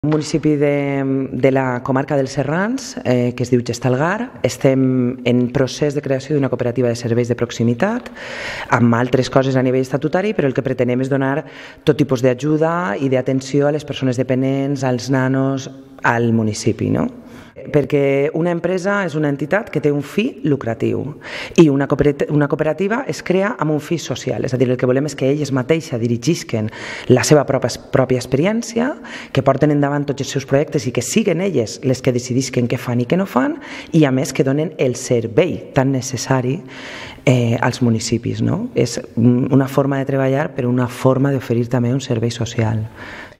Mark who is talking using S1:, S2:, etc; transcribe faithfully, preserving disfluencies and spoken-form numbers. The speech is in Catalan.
S1: Un municipi de, de la comarca dels Serrans, eh, que es diu Gestalgar. Estem en procés de creació d'una cooperativa de serveis de proximitat, amb altres coses a nivell estatutari, però el que pretenem és donar tot tipus d'ajuda i d'atenció a les persones dependents, als nanos, al municipi, no? Perquè una empresa és una entitat que té un fi lucratiu i una cooperativa, una cooperativa es crea amb un fi social, és a dir, el que volem és que elles mateixes dirigisquen la seva pròpia, pròpia experiència, que porten endavant tots els seus projectes i que siguen elles les que decidisquen què fan i què no fan, i a més que donen el servei tan necessari eh, als municipis, no? És una forma de treballar, però una forma d'oferir també un servei social.